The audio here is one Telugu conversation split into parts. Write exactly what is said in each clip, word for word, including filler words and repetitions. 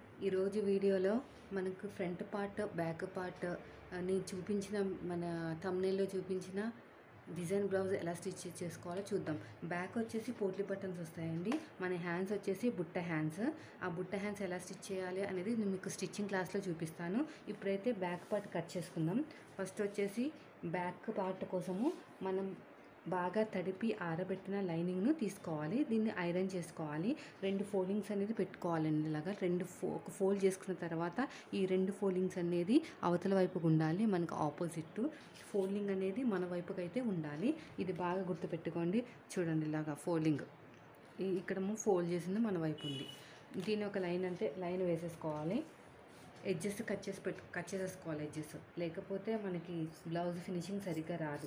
ఈరోజు వీడియోలో మనకు ఫ్రంట్ పార్ట్ బ్యాక్ పార్ట్ నేను చూపించిన మన థంబ్నెయిల్లో చూపించిన డిజైన్ బ్లౌజ్ ఎలా స్టిచ్ చేసుకోవాలో చూద్దాం. బ్యాక్ వచ్చేసి పోట్లీ బటన్స్ వస్తాయండి. మన హ్యాండ్స్ వచ్చేసి బుట్ట హ్యాండ్స్. ఆ బుట్ట హ్యాండ్స్ ఎలా స్టిచ్ చేయాలి అనేది నేను మీకు స్టిచ్చింగ్ క్లాస్లో చూపిస్తాను. ఇప్పుడైతే బ్యాక్ పార్ట్ కట్ చేసుకుందాం. ఫస్ట్ వచ్చేసి బ్యాక్ పార్ట్ కోసము మనం బాగా తడిపి ఆరబెట్టిన లైనింగ్ను తీసుకోవాలి. దీన్ని ఐరన్ చేసుకోవాలి. రెండు ఫోల్డింగ్స్ అనేది పెట్టుకోవాలండి. ఇలాగా రెండు ఫో ఒక ఫోల్డ్ చేసుకున్న తర్వాత ఈ రెండు ఫోల్డింగ్స్ అనేది అవతల వైపుకు ఉండాలి. మనకు ఆపోజిట్ ఫోల్డింగ్ అనేది మన వైపుకి అయితే ఉండాలి. ఇది బాగా గుర్తుపెట్టుకోండి. చూడండి, ఇలాగా ఫోల్డింగ్ ఇక్కడ ఫోల్డ్ చేసింది మన వైపు ఉంది. దీని ఒక లైన్ అంటే లైన్ వేసేసుకోవాలి. ఎడ్జెస్ కట్ చేసి పెట్టు కట్ చేసేసుకోవాలి ఎడ్జెస్, లేకపోతే మనకి బ్లౌజ్ ఫినిషింగ్ సరిగ్గా రాదు.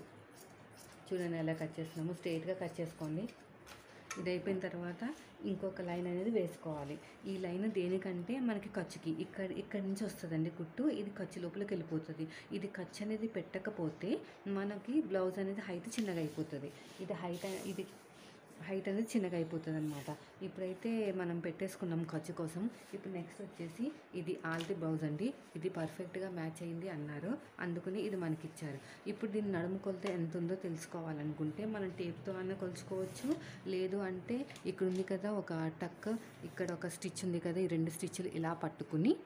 చూడండి ఎలా కట్ చేస్తున్నాము. స్ట్రైట్గా కట్ చేసుకోండి. ఇది అయిపోయిన తర్వాత ఇంకొక లైన్ అనేది వేసుకోవాలి. ఈ లైన్ దేనికంటే మనకి ఖర్చుకి ఇక్కడ ఇక్కడ నుంచి వస్తుందండి కుట్టు. ఇది ఖర్చు లోపలికి వెళ్ళిపోతుంది. ఇది ఖర్చు అనేది పెట్టకపోతే మనకి బ్లౌజ్ అనేది హైట్ చిన్నగా అయిపోతుంది. ఇది హైట్ ఇది హైట్ అనేది చిన్నగా అయిపోతుంది అనమాట. ఇప్పుడైతే మనం పెట్టేసుకున్నాం ఖర్చు కోసం. ఇప్పుడు నెక్స్ట్ వచ్చేసి ఇది ఆల్ది బ్లౌజ్ అండి. ఇది పర్ఫెక్ట్గా మ్యాచ్ అయింది అన్నారు, అందుకని ఇది మనకి ఇచ్చారు. ఇప్పుడు దీన్ని నడుము కొలత ఎంత ఉందో తెలుసుకోవాలనుకుంటే మనం టేప్తో అన్న కొలుచుకోవచ్చు. లేదు అంటే ఇక్కడ ఉంది కదా ఒక టక్, ఇక్కడ ఒక స్టిచ్ ఉంది కదా, ఈ రెండు స్టిచ్లు ఇలా పట్టుకుని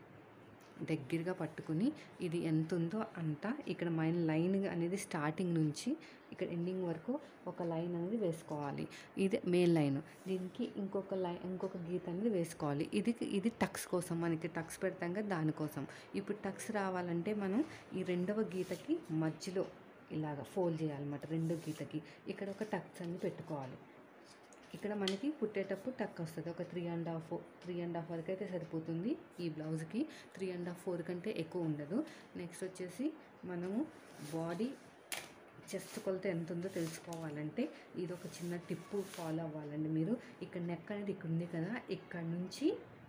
దగ్గరగా పట్టుకుని ఇది ఎంత ఉందో అంత ఇక్కడ మైన్ లైన్ అనేది స్టార్టింగ్ నుంచి ఇక్కడ ఎండింగ్ వరకు ఒక లైన్ అనేది వేసుకోవాలి. ఇది మెయిన్ లైన్. దీనికి ఇంకొక లైన్ ఇంకొక గీత అనేది వేసుకోవాలి. ఇది ఇది టక్స్ కోసం, మనకి టక్స్ పెడతాం కదా దానికోసం. ఇప్పుడు టక్స్ రావాలంటే మనం ఈ రెండవ గీతకి మధ్యలో ఇలాగ ఫోల్డ్ చేయాలన్నమాట. రెండో గీతకి ఇక్కడ ఒక టక్స్ అనేది పెట్టుకోవాలి. ఇక్కడ మనకి కుట్టేటప్పుడు టక్ వస్తుంది. ఒక three and half three and half వరకు అయితే సరిపోతుంది. ఈ బ్లౌజ్కి త్రీ అండ్ హాఫ్ ఫోర్ కంటే ఎక్కువ ఉండదు. నెక్స్ట్ వచ్చేసి మనము బాడీ చెస్ట్ కొలత ఎంత ఉందో తెలుసుకోవాలంటే ఇది ఒక చిన్న టిప్పు ఫాలో అవ్వాలండి మీరు. ఇక్కడ నెక్ అనేది ఇక్కడ ఉంది కదా, ఇక్కడ నుంచి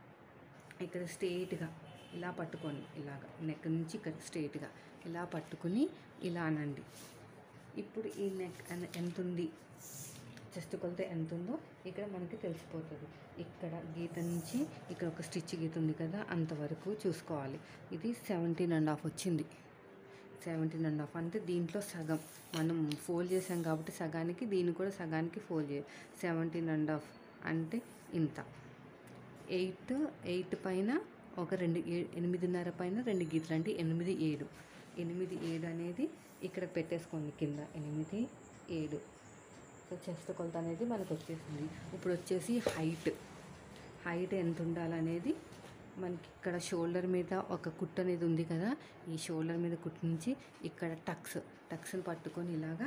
ఇక్కడ స్ట్రెయిట్గా ఇలా పట్టుకోండి. ఇలాగ నెక్ నుంచి ఇక్కడ స్ట్రెయిట్గా ఇలా పట్టుకుని ఇలా అనండి. ఇప్పుడు ఈ నెక్ ఎంత ఉంది, చెస్ట్ కొలత ఎంత ఉందో ఇక్కడ మనకి తెలిసిపోతుంది. ఇక్కడ గీత నుంచి ఇక్కడ ఒక స్టిచ్ గీత ఉంది కదా, అంతవరకు చూసుకోవాలి. ఇది సెవెంటీన్ అండ్ హాఫ్ వచ్చింది. సెవెంటీన్ అండ్ హాఫ్ అంటే దీంట్లో సగం మనం ఫోల్డ్ చేసాం కాబట్టి సగానికి, దీన్ని కూడా సగానికి ఫోల్డ్ చేయాలి. సెవెంటీన్ అండ్ హాఫ్ అంటే ఇంత. ఎయిట్ ఎయిట్ పైన ఒక రెండు ఎనిమిదిన్నర పైన రెండు గీతలు అంటే ఎనిమిది ఏడు ఎనిమిది ఏడు అనేది ఇక్కడ పెట్టేసుకోండి. కింద ఎనిమిది ఏడు సో చెస్ట్ కొలత అనేది మనకు వచ్చేసింది. ఇప్పుడు వచ్చేసి హైట్ హైట్ ఎంత ఉండాలనేది మనకి ఇక్కడ షోల్డర్ మీద ఒక కుట్టు అనేది ఉంది కదా, ఈ షోల్డర్ మీద కుట్టు నుంచి ఇక్కడ టక్స్ టక్స్ని పట్టుకొని ఇలాగా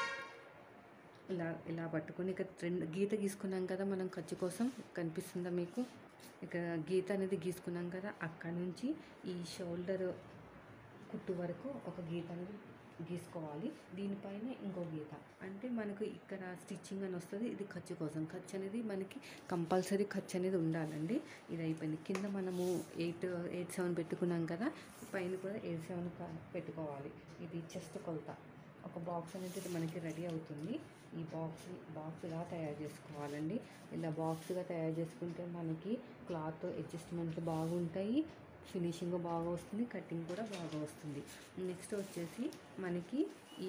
ఇలా ఇలా పట్టుకొని ఇక్కడ రెండు గీత గీసుకున్నాం కదా మనం ఖర్చు కోసం. కనిపిస్తుందా మీకు? ఇక్కడ గీత అనేది గీసుకున్నాం కదా, అక్కడ నుంచి ఈ షోల్డర్ కుట్టు వరకు ఒక గీత అనేది గీసుకోవాలి. దీనిపైన ఇంకో గీత అంటే మనకు ఇక్కడ స్టిచ్చింగ్ అని వస్తుంది. ఇది ఖర్చు కోసం. ఖర్చు అనేది మనకి కంపల్సరీ ఖర్చు అనేది ఉండాలండి. ఇది అయిపోయింది. కింద మనము ఎయిట్ ఎయిట్ సెవెన్ పెట్టుకున్నాం కదా, పైన కూడా ఎయిట్ సెవెన్ పెట్టుకోవాలి. ఇది చెస్ట్ కొలత. ఒక బాక్స్ అనేది మనకి రెడీ అవుతుంది. ఈ బాక్స్ బాక్స్ ఇలా తయారు చేసుకోవాలండి. ఇలా బాక్స్గా తయారు చేసుకుంటే మనకి క్లాత్ అడ్జస్ట్మెంట్లు బాగుంటాయి, ఫినిషింగ్ బాగా వస్తుంది, కటింగ్ కూడా బాగా వస్తుంది. నెక్స్ట్ వచ్చేసి మనకి ఈ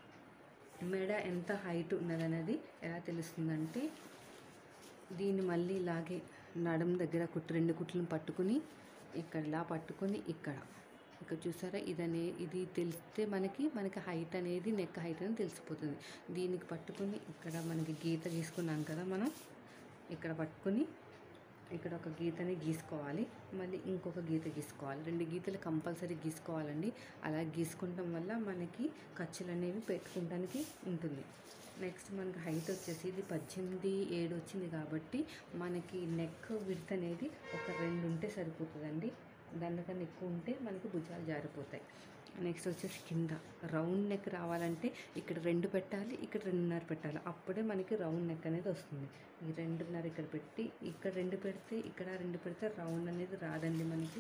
మెడ ఎంత హైట్ ఉన్నదనేది ఎలా తెలుస్తుందంటే దీన్ని మళ్ళీ ఇలాగే నడుం దగ్గర కుట్టు రెండు కుట్లను పట్టుకుని ఇక్కడ ఇలా పట్టుకొని ఇక్కడ ఇక్కడ చూసారా, ఇదనే ఇది తెలిస్తే మనకి మనకి హైట్ అనేది నెక్ హైట్ అనేది తెలిసిపోతుంది. దీనికి పట్టుకుని ఇక్కడ మనకి గీత గీసుకున్నాం కదా మనం, ఇక్కడ పట్టుకుని ఇక్కడ ఒక గీతని గీసుకోవాలి. మళ్ళీ ఇంకొక గీత గీసుకోవాలి. రెండు గీతలు కంపల్సరీ గీసుకోవాలండి. అలా గీసుకోవడం వల్ల మనకి ఖర్చులు అనేవి పెట్టుకోవడానికి ఉంటుంది. నెక్స్ట్ మనకి హైట్ వచ్చేసి ఇది పద్దెనిమిది ఏడు వచ్చింది కాబట్టి మనకి నెక్ విడ్త్ అనేది ఒక రెండు ఉంటే సరిపోతుందండి. దానికన్నా ఎక్కువ ఉంటే మనకి భుజాలు జారిపోతాయి. నెక్స్ట్ వచ్చేసి కింద రౌండ్ నెక్ రావాలంటే ఇక్కడ రెండు పెట్టాలి, ఇక్కడ రెండున్నర పెట్టాలి. అప్పుడే మనకి రౌండ్ నెక్ అనేది వస్తుంది. ఈ రెండున్నర ఇక్కడ పెట్టి ఇక్కడ రెండు పెడితే ఇక్కడ రెండు పెడితే రౌండ్ అనేది రాదండి మనకి.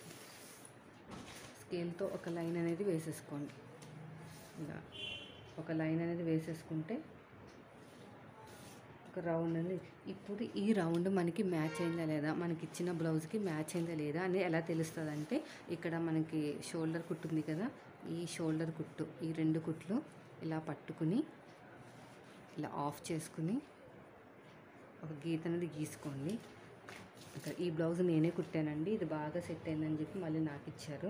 స్కేల్తో ఒక లైన్ అనేది వేసేసుకోండి. ఇలా ఒక లైన్ అనేది వేసేసుకుంటే ఒక రౌండ్ అని. ఇప్పుడు ఈ రౌండ్ మనకి మ్యాచ్ అయిందా లేదా, మనకి ఇచ్చిన బ్లౌజ్కి మ్యాచ్ అయిందా లేదా అని ఎలా తెలుస్తుంది అంటే, ఇక్కడ మనకి షోల్డర్ కుట్టు ఉంది కదా, ఈ షోల్డర్ కుట్టు, ఈ రెండు కుట్లు ఇలా పట్టుకుని ఇలా ఆఫ్ చేసుకుని ఒక గీత అనేది గీసుకోండి. ఇక్కడ ఈ బ్లౌజ్ నేనే కుట్టానండి, ఇది బాగా సెట్ అయిందని చెప్పి మళ్ళీ నాకు ఇచ్చారు.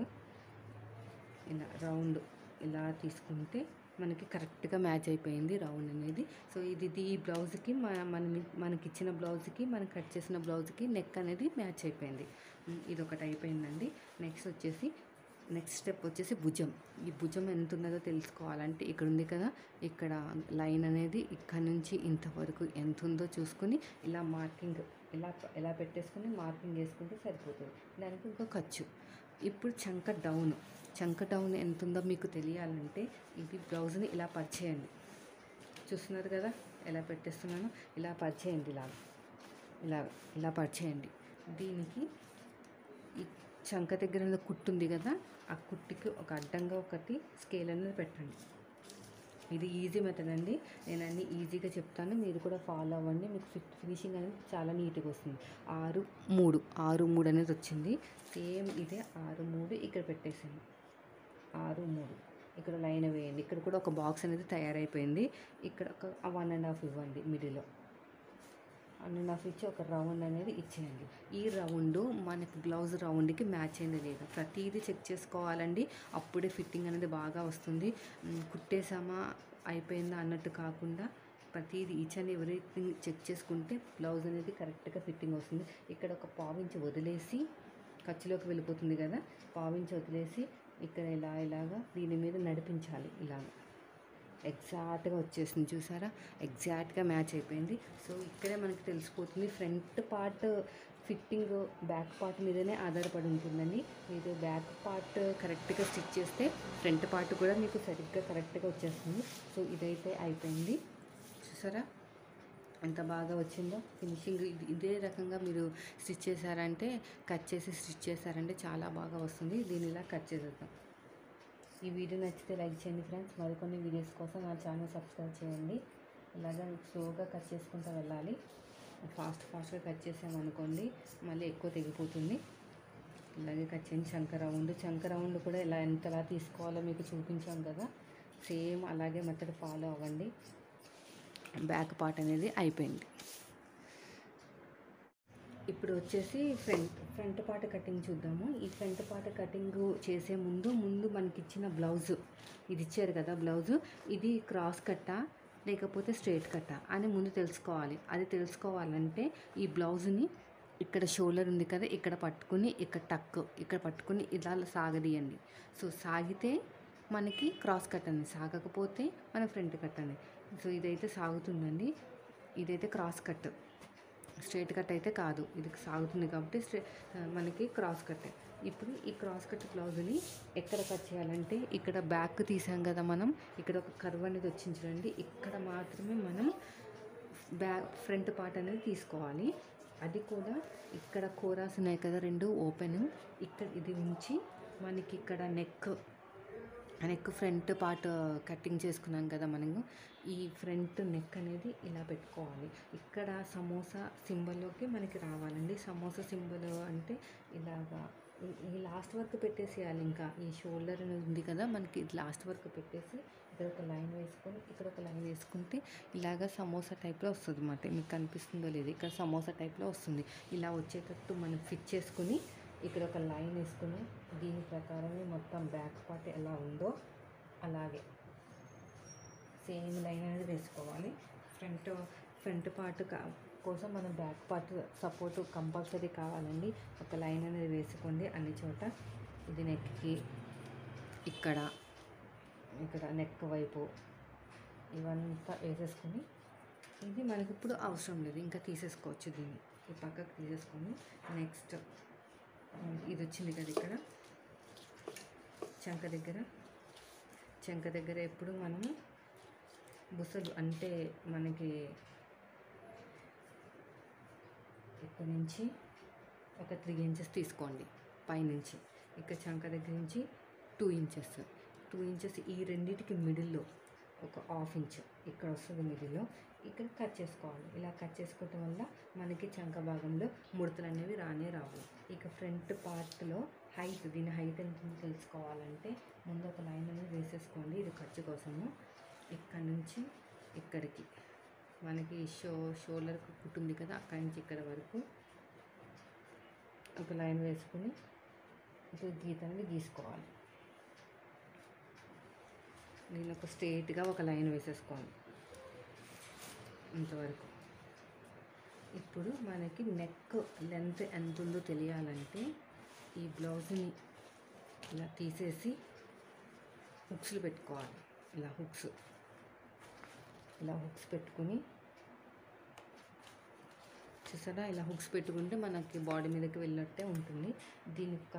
ఇలా రౌండ్ ఇలా తీసుకుంటే మనకి కరెక్ట్గా మ్యాచ్ అయిపోయింది రౌండ్ అనేది. సో ఇది ఈ బ్లౌజ్కి మన మనకి ఇచ్చిన బ్లౌజ్కి మనం కట్ చేసిన బ్లౌజ్కి నెక్ అనేది మ్యాచ్ అయిపోయింది. ఇది ఒకటి అయిపోయిందండి. నెక్స్ట్ వచ్చేసి నెక్స్ట్ స్టెప్ వచ్చేసి భుజం. ఈ భుజం ఎంత ఉన్నదో తెలుసుకోవాలంటే ఇక్కడ ఉంది కదా, ఇక్కడ లైన్ అనేది ఇక్కడ నుంచి ఇంతవరకు ఎంత ఉందో చూసుకొని ఇలా మార్కింగ్ ఇలా ఎలా పెట్టేసుకొని మార్కింగ్ వేసుకుంటే సరిపోతుంది. దానికి ఇంకో ఖర్చు. ఇప్పుడు చంక డౌన్ చంక డౌన్ ఎంత ఉందో మీకు తెలియాలంటే ఇది బ్లౌజ్ని ఇలా పరిచేయండి. చూస్తున్నారు కదా ఎలా పెట్టేస్తున్నాను, ఇలా పరిచేయండి. ఇలా ఇలా ఇలా పరిచేయండి. దీనికి ఈ చంక దగ్గర కుట్టు ఉంది కదా, ఆ కుట్టికి ఒక అడ్డంగా ఒకటి స్కేల్ అనేది పెట్టండి. ఇది ఈజీ మెథడ్ అండి, నేను అన్నీ ఈజీగా చెప్తాను, మీరు కూడా ఫాలో అవ్వండి. మీకు ఫిట్ ఫినిషింగ్ అనేది చాలా నీట్గా వస్తుంది. ఆరు మూడు ఆరు మూడు అనేది వచ్చింది. సేమ్ ఇదే ఆరు మూడు ఇక్కడ పెట్టేసింది. ఆరు మూడు ఇక్కడ లైన్ వేయండి. ఇక్కడ కూడా ఒక బాక్స్ అనేది తయారైపోయింది. ఇక్కడ ఒక వన్ అండ్ హాఫ్ ఇవ్వండి, మిడిల్లో వన్ అండ్ హాఫ్ ఇచ్చి ఒక రౌండ్ అనేది ఇచ్చేయండి. ఈ రౌండ్ మనకి బ్లౌజ్ రౌండ్కి మ్యాచ్ అయింది లేదా ప్రతిదీ చెక్ చేసుకోవాలండి. అప్పుడే ఫిట్టింగ్ అనేది బాగా వస్తుంది. కుట్టేసామా అయిపోయిందా అన్నట్టు కాకుండా ప్రతిదీ ఈచ్ అండ్ ఎవ్రీథింగ్ చెక్ చేసుకుంటే బ్లౌజ్ అనేది కరెక్ట్గా ఫిట్టింగ్ వస్తుంది. ఇక్కడ ఒక పావించి వదిలేసి ఖర్చులోకి వెళ్ళిపోతుంది కదా, పావించి వదిలేసి ఇక్కడ ఇలా ఇలాగా దీని మీద నడిపించాలి. ఇలాగ ఎగ్జాక్ట్గా వచ్చేసింది. చూసారా, ఎగ్జాక్ట్గా మ్యాచ్ అయిపోయింది. సో ఇక్కడే మనకి తెలిసిపోతుంది front part fitting back part మీదనే ఆధారపడి ఉంటుందండి. మీరు బ్యాక్ పార్ట్ కరెక్ట్గా స్టిచ్ చేస్తే ఫ్రంట్ పార్ట్ కూడా మీకు సరిగ్గా కరెక్ట్గా వచ్చేస్తుంది. సో ఇదైతే అయిపోయింది. చూసారా ఎంత బాగా వచ్చిందో ఫినిషింగ్. ఇదే రకంగా మీరు స్టిచ్ చేశారంటే, కట్ చేసి స్టిచ్ చేశారంటే చాలా బాగా వస్తుంది. దీన్ని ఇలా కట్ చేసేద్దాం. ఈ వీడియో నచ్చితే లైక్ చేయండి ఫ్రెండ్స్. మరికొన్ని వీడియోస్ కోసం నా ఛానల్ సబ్స్క్రైబ్ చేయండి. ఇలాగా స్లోగా కట్ చేసుకుంటూ వెళ్ళాలి. ఫాస్ట్ ఫాస్ట్గా కట్ చేసామనుకోండి మళ్ళీ ఎక్కువ తెగిపోతుంది. ఇలాగే కట్ చేయండి. చంక రౌండ్ చంక రౌండ్ కూడా ఇలా ఎంతలా తీసుకోవాలో మీకు చూపించాం కదా, సేమ్ అలాగే మెథడ్ ఫాలో అవ్వండి. బ్యాక్ పార్ట్ అనేది అయిపోయింది. ఇప్పుడు వచ్చేసి ఫ్రంట్ ఫ్రంట్ పార్ట్ కటింగ్ చూద్దాము. ఈ ఫ్రంట్ పార్ట్ కటింగ్ చేసే ముందు ముందు మనకి ఇచ్చిన బ్లౌజ్ ఇది ఇచ్చారు కదా, బ్లౌజు ఇది క్రాస్ కట్టా లేకపోతే స్ట్రైట్ కట్టా అని ముందు తెలుసుకోవాలి. అది తెలుసుకోవాలంటే ఈ బ్లౌజ్ని ఇక్కడ షోల్డర్ ఉంది కదా, ఇక్కడ పట్టుకుని ఇక్కడ టక్ ఇక్కడ పట్టుకుని ఇలా సాగదీయండి. సో సాగితే మనకి క్రాస్ కట్ అని, సాగకపోతే మన ఫ్రంట్ కట్ అని. సో ఇదైతే సాగుతుందండి, ఇదైతే క్రాస్ కట్, స్ట్రైట్ కట్ అయితే కాదు. ఇది సాగుతుంది కాబట్టి స్ట్రే మనకి క్రాస్ కట్. ఇప్పుడు ఈ క్రాస్ కట్ బ్లౌజ్ని ఎక్కడ కట్ చేయాలంటే ఇక్కడ బ్యాక్ తీసాం కదా మనం, ఇక్కడ ఒక కర్వ్ అనేది వచ్చింది చూడండి, ఇక్కడ మాత్రమే మనం బ్యాక్ ఫ్రంట్ పార్ట్ అనేది తీసుకోవాలి. అది కూడా ఇక్కడ కోరాస్ ఉన్నాయి కదా రెండు ఓపెన్, ఇక్కడ ఇది ఉంచి మనకి ఇక్కడ neck neck front part cutting చేసుకున్నాం కదా మనము, ఈ ఫ్రంట్ నెక్ అనేది ఇలా పెట్టుకోవాలి. ఇక్కడ సమోసా సింబల్లోకి మనకి రావాలండి. సమోసా సింబల్ అంటే ఇలాగా ఈ లాస్ట్ వరకు పెట్టేసేయాలి. ఇంకా ఈ షోల్డర్ అనేది ఉంది కదా మనకి, లాస్ట్ వరకు పెట్టేసి ఇక్కడ ఒక లైన్ వేసుకొని ఇక్కడ ఒక లైన్ వేసుకుంటే ఇలాగ సమోసా టైప్లో వస్తుంది అన్నమాట. మీకు కనిపిస్తుందో లేదు, ఇక్కడ సమోసా టైప్లో వస్తుంది. ఇలా వచ్చేటట్టు మనం ఫిట్ చేసుకొని ఇక్కడ ఒక లైన్ వేసుకుని దీని ప్రకారమే మొత్తం బ్యాక్ పార్ట్ ఎలా ఉందో అలాగే సేమ్ లైన్ అనేది వేసుకోవాలి. ఫ్రంట్ ఫ్రంట్ పార్ట్ కోసం మనం బ్యాక్ పార్ట్ సపోర్ట్ కంపల్సరీ కావాలండి. ఒక లైన్ అనేది వేసుకోండి అన్ని చోట. ఇది నెక్కి ఇక్కడ ఇక్కడ నెక్ వైపు ఇవంతా వేసేసుకొని, ఇది మనకి ఇప్పుడు అవసరం లేదు, ఇంకా తీసేసుకోవచ్చు. దీన్ని ఈ పక్కకు తీసేసుకొని నెక్స్ట్ ఇది వచ్చింది కదా ఇక్కడ చంక దగ్గర, చంక దగ్గర ఎప్పుడు మనము బుసలు అంటే మనకి ఇక్కడ నుంచి ఒక త్రీ ఇంచెస్ తీసుకోండి పైనుంచి, ఇక్కడ చంక దగ్గర నుంచి టూ ఇంచెస్ టూ ఇంచెస్ ఈ రెండింటికి మిడిల్లో ఒక హాఫ్ ఇంచ్ ఇక్కడ వస్తుంది మిడిల్లో. ఇక్కడ కట్ చేసుకోవాలి. ఇలా కట్ చేసుకోవటం వల్ల మనకి చంక భాగంలో ముడతలు అనేవి రానే రావు. ఇక ఫ్రంట్ పార్ట్లో హైట్, దీని హైట్ ఎంత ఉందో తెలుసుకోవాలంటే ముందు ఒక లైన్ అనేది వేసేసుకోండి. ఇది ఖర్చు కోసము. ఇక్కడ నుంచి ఇక్కడికి మనకి షో షోల్డర్ కుట్టుంది కదా, అక్కడి నుంచి ఇక్కడ వరకు ఒక లైన్ వేసుకుని ఇప్పుడు గీత అనేది గీసుకోవాలి. నేను ఒక స్ట్రైట్గా ఒక లైన్ వేసేసుకోండి ఇంతవరకు. ఇప్పుడు మనకి నెక్ లెంత్ ఎంత ఉందో తెలియాలంటే ఈ బ్లౌజ్ని ఇలా తీసేసి హుక్స్లు పెట్టుకోవాలి. ఇలా హుక్స్ ఇలా హుక్స్ పెట్టుకుని చూసారా, ఇలా హుక్స్ పెట్టుకుంటే మనకి బాడీ మీదకి వెళ్ళినట్టే ఉంటుంది. దీని ఒక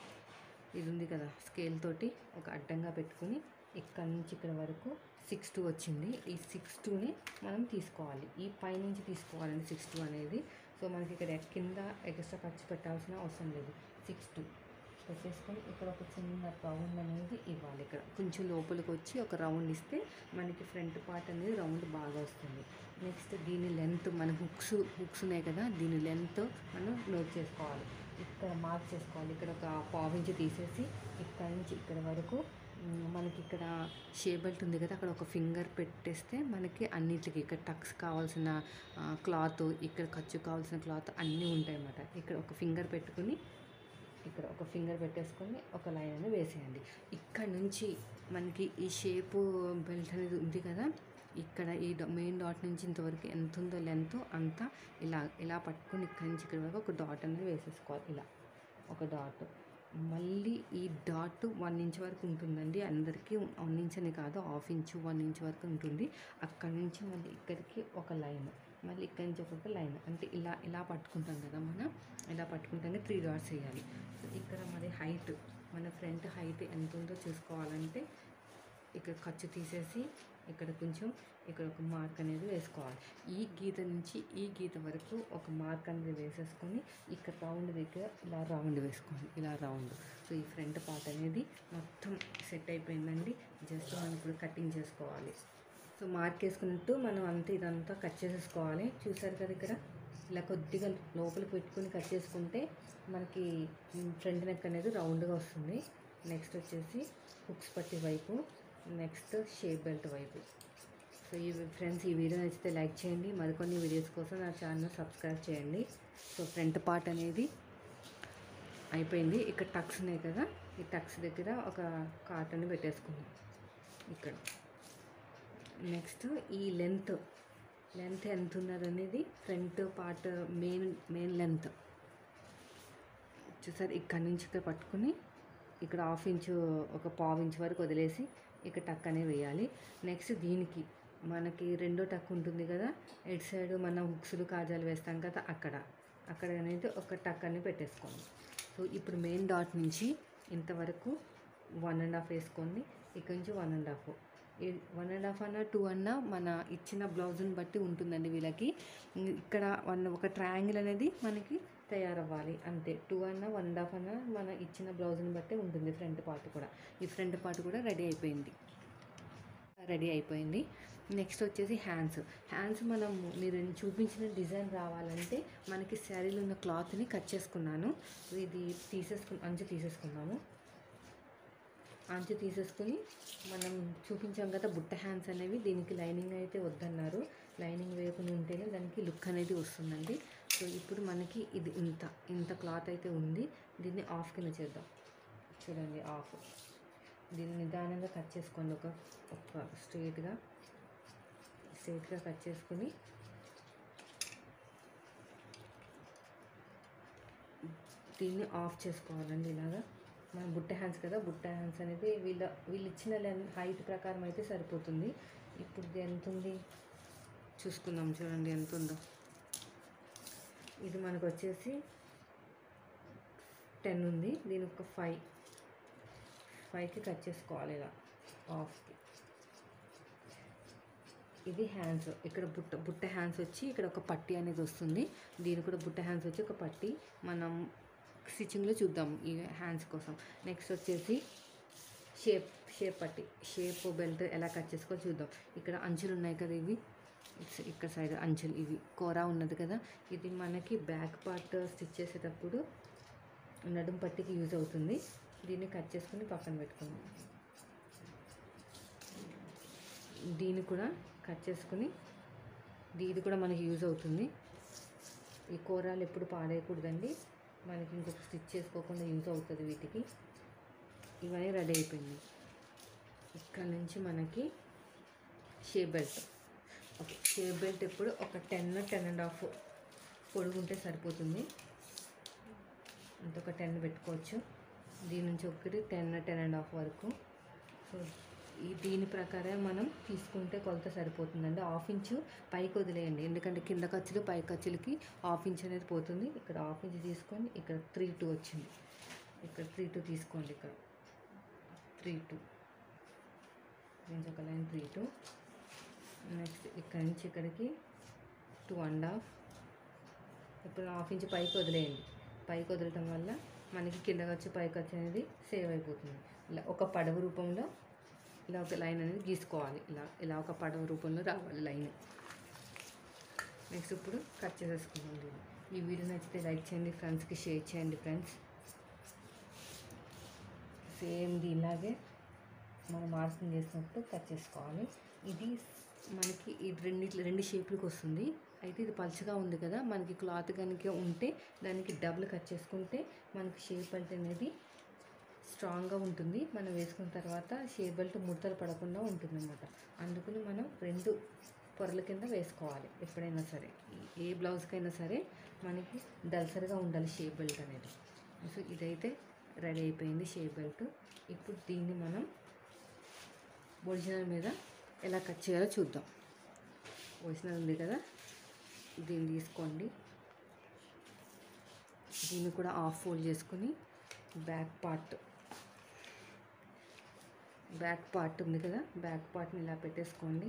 ఇది ఉంది కదా, స్కేల్ తోటి ఒక అడ్డంగా పెట్టుకుని ఇక్కడ నుంచి ఇక్కడ వరకు సిక్స్ టూ వచ్చింది. ఈ సిక్స్ టూని మనం తీసుకోవాలి. ఈ పైనుంచి తీసుకోవాలండి సిక్స్ టూ అనేది. సో మనకి ఇక్కడ కింద ఎక్స్ట్రా ఖర్చు పెట్టాల్సిన అవసరం లేదు. సిక్స్ టూ పెట్టేసుకొని ఇక్కడ ఒక చిన్న రౌండ్ అనేది ఇవ్వాలి. ఇక్కడ కొంచెం లోపలికి వచ్చి ఒక రౌండ్ ఇస్తే మనకి ఫ్రంట్ పార్ట్ అనేది రౌండ్ బాగా వస్తుంది. నెక్స్ట్ దీని లెంత్, మన హుక్స్ హుక్స్ ఉన్నాయి కదా, దీని లెంత్ మనం నోట్ చేసుకోవాలి. ఇక్కడ మార్క్ చేసుకోవాలి. ఇక్కడ ఒక పావు ఇంచు తీసేసి ఇక్కడ నుంచి ఇక్కడ వరకు మనకి ఇక్కడ షేప్ బెల్ట్ ఉంది కదా, అక్కడ ఒక ఫింగర్ పెట్టేస్తే మనకి అన్నిటికీ ఇక్కడ టక్స్ కావాల్సిన క్లాత్, ఇక్కడ ఖర్చు కావాల్సిన క్లాత్ అన్నీ ఉంటాయి అన్నమాట. ఇక్కడ ఒక ఫింగర్ పెట్టుకుని ఇక్కడ ఒక ఫింగర్ పెట్టేసుకొని ఒక లైన్ అనేది వేసేయండి. ఇక్కడ నుంచి మనకి ఈ షేపు బెల్ట్ అనేది ఉంది కదా, ఇక్కడ ఈ మెయిన్ డాట్ నుంచి ఇంతవరకు ఎంత ఉందో లెంత్ అంతా ఇలా ఇలా పట్టుకొని ఇక్కడ నుంచి ఇక్కడ వరకు ఒక డాట్ అనేది వేసేసుకోవాలి. ఇలా ఒక డాట్, మళ్ళీ ఈ డాట్ వన్ ఇంచ్ వరకు ఉంటుందండి అందరికీ. వన్ ఇంచ్ అని కాదు, హాఫ్ ఇంచు వన్ ఇంచ్ వరకు ఉంటుంది. అక్కడి నుంచి మళ్ళీ ఇక్కడికి ఒక లైన్, మళ్ళీ ఇక్కడి నుంచి ఒక్కొక్క లైన్, అంటే ఇలా ఇలా పట్టుకుంటాం కదా మనం, ఇలా పట్టుకుంటానే త్రీ డాట్స్ వేయాలి. సో ఇక్కడ మరి హైట్, మన ఫ్రంట్ హైట్ ఎంత ఉందో చూసుకోవాలంటే ఇక్కడ ఖర్చు తీసేసి ఇక్కడ కొంచెం ఇక్కడ ఒక మార్క్ అనేది వేసుకోవాలి. ఈ గీత నుంచి ఈ గీత వరకు ఒక మార్క్ అనేది వేసేసుకొని ఇక్కడ రౌండ్ దగ్గర ఇలా రౌండ్ వేసుకోండి, ఇలా రౌండ్. సో ఈ ఫ్రంట్ పార్ట్ అనేది మొత్తం సెట్ అయిపోయిందండి. జస్ట్ మనం ఇప్పుడు కటింగ్ చేసుకోవాలి. సో మార్క్ వేసుకున్నట్టు మనం అంతా ఇదంతా కట్ చేసేసుకోవాలి. చూసారు కదా, ఇక్కడ ఇలా కొద్దిగా లోపలికి పెట్టుకుని కట్ చేసుకుంటే మనకి ఫ్రంట్ నెక్ అనేది రౌండ్గా వస్తుంది. నెక్స్ట్ వచ్చేసి హుక్స్ పట్టి వైపు, నెక్స్ట్ షేప్ బెల్ట్ వైపు. సో ఈ ఫ్రెండ్స్, ఈ వీడియో నచ్చితే లైక్ చేయండి. మరికొన్ని వీడియోస్ కోసం నా ఛానల్ సబ్స్క్రైబ్ చేయండి. సో ఫ్రంట్ పార్ట్ అనేది అయిపోయింది. ఇక్కడ టక్స్ ఉన్నాయి కదా, ఈ టక్స్ దగ్గర ఒక కాటన్ పెట్టేసుకుందాం ఇక్కడ. నెక్స్ట్ ఈ లెంత్ లెంత్ ఎంత ఉన్నది అనేది front part main main length చూసారు. ఇక్కడ నుంచి ఇక్కడ పట్టుకుని ఇక్కడ హాఫ్ ఇంచు ఒక పావు ఇంచు వరకు వదిలేసి ఇక్కడ టక్ అనేది వేయాలి. నెక్స్ట్ దీనికి మనకి రెండో టక్ ఉంటుంది కదా, ఎడ్ సైడ్ మనం హుక్స్లు కాజాలు వేస్తాం కదా, అక్కడ అక్కడ అనేది ఒక టక్ అనేది పెట్టేసుకోండి. సో ఇప్పుడు మెయిన్ డాట్ నుంచి ఇంతవరకు వన్ అండ్ హాఫ్ వేసుకోండి. ఇక్కడ నుంచి one and half, one and half అన్న టూ అన్న మన ఇచ్చిన బ్లౌజ్ని బట్టి ఉంటుందండి వీళ్ళకి. ఇక్కడ వన్ ఒక ట్రయాంగిల్ అనేది మనకి తయారవ్వాలి అంతే. టూ అన్న వన్ అండ్ హాఫ్ అన్న మన ఇచ్చిన బ్లౌజ్ని బట్టి ఉంటుంది. ఫ్రంట్ పార్ట్ కూడా, ఈ ఫ్రంట్ పార్ట్ కూడా రెడీ అయిపోయింది రెడీ అయిపోయింది నెక్స్ట్ వచ్చేసి హ్యాండ్స్. హ్యాండ్స్ మనం మీరు చూపించిన డిజైన్ రావాలంటే మనకి శారీలో ఉన్న క్లాత్ని కట్ చేసుకున్నాను. ఇది తీసేసుకు అంచు తీసేసుకున్నాము. అంచు తీసేసుకుని మనం చూపించాం కదా బుట్ట హ్యాండ్స్ అనేవి, దీనికి లైనింగ్ అయితే వద్దన్నారు. లైనింగ్ వేయకుండా ఉంటేనే దానికి లుక్ అనేది వస్తుందండి. సో ఇప్పుడు మనకి ఇది ఇంత ఇంత క్లాత్ అయితే ఉంది. దీన్ని ఆఫ్ కింద చేద్దాం. చూడండి ఆఫ్. దీన్ని నిదానంగా కట్ చేసుకోండి. ఒక ఒక స్ట్రైట్గా స్ట్రైట్గా కట్ చేసుకుని దీన్ని ఆఫ్ చేసుకోవాలండి. ఇలాగా మన బుట్ట హ్యాండ్స్ కదా, బుట్ట హ్యాండ్స్ అనేది వీళ్ళ వీళ్ళు ఇచ్చిన లెంత్ హైట్ ప్రకారం అయితే సరిపోతుంది. ఇప్పుడు ఇది ఎంత ఉంది చూసుకుందాం. చూడండి ఎంత ఉందో. ఇది మనకు వచ్చేసి టెన్ ఉంది. దీని ఒక ఫైవ్ ఫైవ్కి కట్ చేసుకోవాలి ఇలా ఆఫ్కి. ఇది హ్యాండ్స్. ఇక్కడ బుట్ట బుట్ట హ్యాండ్స్ వచ్చి ఇక్కడ ఒక పట్టీ అనేది వస్తుంది. దీని కూడా బుట్ట హ్యాండ్స్ వచ్చి ఒక పట్టీ మనం స్టిచ్చింగ్లో చూద్దాం ఈ హ్యాండ్స్ కోసం. నెక్స్ట్ వచ్చేసి షేప్ షేప్ పట్టీ, షేప్ బెల్ట్ ఎలా కట్ చేసుకో చూద్దాం. ఇక్కడ అంచులు ఉన్నాయి కదా, ఇవి ఇట్స్ ఇక్కడ సైడ్ అంచులు ఇవి కూర ఉన్నది కదా, ఇది మనకి బ్యాక్ పార్ట్ స్టిచ్ చేసేటప్పుడు నడుం పట్టికి యూజ్ అవుతుంది. దీన్ని కట్ చేసుకుని పక్కన పెట్టుకుందాం. దీన్ని కూడా కట్ చేసుకుని ఇది కూడా మనకి యూజ్ అవుతుంది. ఈ కూరలు ఎప్పుడు పాడేయకూడదండి, మనకి ఇంకొక స్టిచ్ చేసుకోకుండా యూజ్ అవుతుంది వీటికి. ఇవన్నీ రెడీ అయిపోయింది. ఇక్కడ నుంచి మనకి shape belt. Okay, shape belt ఇప్పుడు ఒక టెన్ టెన్ అండ్ హాఫ్ పొడుగుంటే సరిపోతుంది. ఇంకొక టెన్ పెట్టుకోవచ్చు. దీని నుంచి ఒకటి టెన్ టెన్ అండ్ హాఫ్ వరకు. సో ఈ దీని ప్రకారం మనం తీసుకుంటే కొలత సరిపోతుందండి. హాఫ్ ఇంచు పైకి వదిలేయండి, ఎందుకంటే కింద ఖర్చులు పై ఖర్చులకి హాఫ్ ఇంచ్ అనేది పోతుంది. ఇక్కడ హాఫ్ ఇంచ్ తీసుకొని ఇక్కడ త్రీ టూ వచ్చింది, ఇక్కడ త్రీ టూ తీసుకోండి. ఇక్కడ త్రీ టూ నుంచి ఒక లైన్ త్రీ టూ. నెక్స్ట్ ఇక్కడ నుంచి ఇక్కడికి టూ అండ్ హాఫ్. ఇప్పుడు హాఫ్ ఇంచ్ పైకి వదిలేయండి. పైకి వదలటం వల్ల మనకి కింద ఖర్చు పై ఖర్చు అనేది సేవ్ అయిపోతుంది. ఇలా ఒక పడవ రూపంలో ఇలా ఒక లైన్ అనేది గీసుకోవాలి. ఇలా ఇలా ఒక పడవ రూపంలో రావాలి లైన్. నెక్స్ట్ ఇప్పుడు కట్ చేసేసుకుందాం దీన్ని. ఈ వీడియో నచ్చితే లైక్ చేయండి, ఫ్రెండ్స్కి షేర్ చేయండి. ఫ్రెండ్స్ సేమ్ దీనిలాగే మనం మార్కింగ్ చేసినట్టు కట్ చేసుకోవాలి. ఇది మనకి ఇది రెండు రెండు షేపులకు వస్తుంది. అయితే ఇది పలుచగా ఉంది కదా, మనకి క్లాత్ కనుక ఉంటే దానికి డబుల్ కట్ చేసుకుంటే మనకి షేప్ బెల్ట్ అనేది స్ట్రాంగ్గా ఉంటుంది. మనం వేసుకున్న తర్వాత షేప్ బెల్ట్ ముడతలు పడకుండా ఉంటుంది అన్నమాట. అందుకని మనం రెండు పొరల కింద వేసుకోవాలి ఎప్పుడైనా సరే. ఏ బ్లౌజ్కైనా సరే మనకి దళసరిగా ఉండాలి షేప్ బెల్ట్ అనేది. సో ఇదైతే రెడీ అయిపోయింది షేప్ బెల్ట్. ఇప్పుడు దీన్ని మనం ఒరిజినల్ మీద ఎలా కట్ చేయాలో చూద్దాం. ఒరిజినల్ ఉంది కదా, దీన్ని తీసుకోండి. దీన్ని కూడా హాఫ్ ఫోల్డ్ చేసుకుని బ్యాక్ పార్ట్ బ్యాక్ పార్ట్ ఉంది కదా, బ్యాక్ పార్ట్ని ఇలా పెట్టేసుకోండి.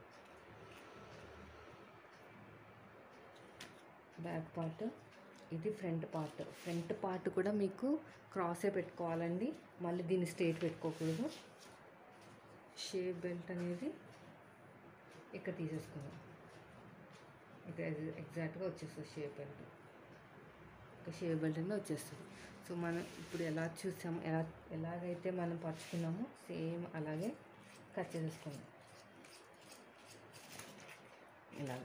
బ్యాక్ పార్ట్ ఇది ఫ్రంట్ పార్ట్. ఫ్రంట్ పార్ట్ కూడా మీకు క్రాసే పెట్టుకోవాలండి, మళ్ళీ దీన్ని స్ట్రైట్ పెట్టుకోకూడదు. షేప్ బెల్ట్ అనేది ఇక్కడ తీసేసుకుందాం. ఇక్కడ ఎగ్జాక్ట్గా వచ్చేస్తుంది షేప్ బెల్ట్. ఒక షేప్ బెల్ట్ అనేది వచ్చేస్తుంది. సో మనం ఇప్పుడు ఎలా చూసాము, ఎలా ఎలాగైతే మనం పరుచుకున్నామో సేమ్ అలాగే కట్ చేసేసుకుందాం. ఇలాగ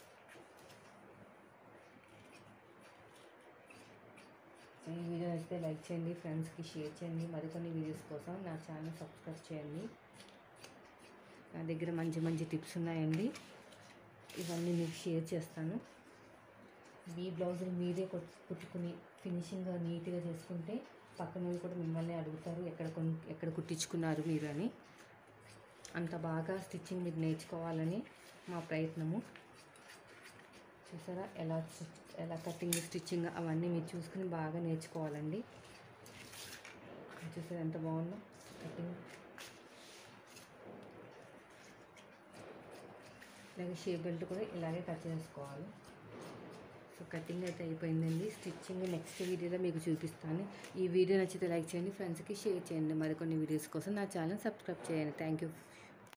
సో ఈ వీడియో అయితే లైక్ చేయండి, ఫ్రెండ్స్కి షేర్ చేయండి. మరికొన్ని వీడియోస్ కోసం నా ఛానల్ సబ్స్క్రైబ్ చేయండి. నా దగ్గర మంచి మంచి టిప్స్ ఉన్నాయండి, ఇవన్నీ మీకు షేర్ చేస్తాను. మీ బ్లౌజులు మీరే కుట్టుకుని ఫినిషింగ్గా నీట్గా చేసుకుంటే పక్కన వాళ్ళు కూడా మిమ్మల్ని అడుగుతారు ఎక్కడ కొన్ ఎక్కడ కుట్టించుకున్నారు మీరు అని. అంత బాగా స్టిచ్చింగ్ మీరు నేర్చుకోవాలని మా ప్రయత్నము. చూసారా ఎలా ఎలా కటింగ్ స్టిచ్చింగ్ అవన్నీ మీరు చూసుకుని బాగా నేర్చుకోవాలండి. చూసారా ఎంత బాగుందో కటింగ్. ఇలాగే షేప్ బెల్ట్ కూడా ఇలాగే కట్ చేసుకోవాలి. సో కటింగ్ అయితే అయిపోయిందండి. స్టిచ్చింగ్ నెక్స్ట్ వీడియోలో మీకు చూపిస్తాను. ఈ వీడియో నచ్చితే లైక్ చేయండి, ఫ్రెండ్స్కి షేర్ చేయండి. మరికొన్ని వీడియోస్ కోసం నా ఛానల్ సబ్స్క్రైబ్ చేయండి. Thank you.